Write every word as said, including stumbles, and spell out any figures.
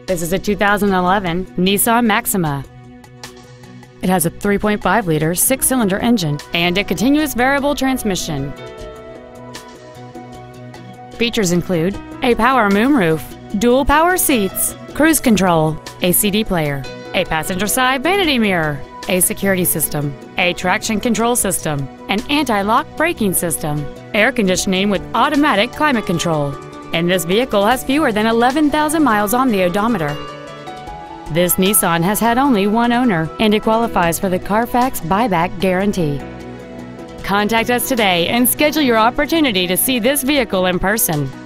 This is a two thousand eleven Nissan Maxima. It has a three point five liter six-cylinder engine and a continuous variable transmission. Features include a power moonroof, dual power seats, cruise control, a C D player, a passenger side vanity mirror, a security system, a traction control system, an anti-lock braking system, air conditioning with automatic climate control, and this vehicle has fewer than eleven thousand miles on the odometer. This Nissan has had only one owner, and it qualifies for the Carfax buyback guarantee. Contact us today and schedule your opportunity to see this vehicle in person.